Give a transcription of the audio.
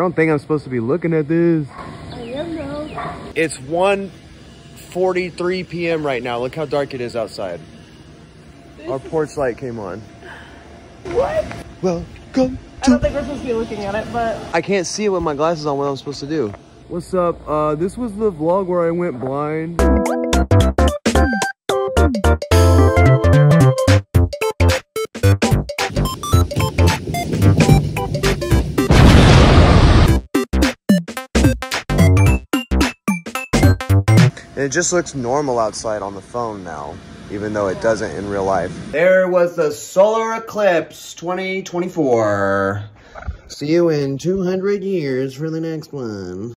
don't think I'm supposed to be looking at this. I am though. It's 1:43 p.m. right now. Look how dark it is outside. Our porch light came on. What? Welcome. I don't think we're supposed to be looking at it, but I can't see it with my glasses on. What I'm supposed to do. What's up? This was the vlog where I went blind. It just looks normal outside on the phone now, even though it doesn't in real life. There was the solar eclipse 2024. See you in 200 years for the next one.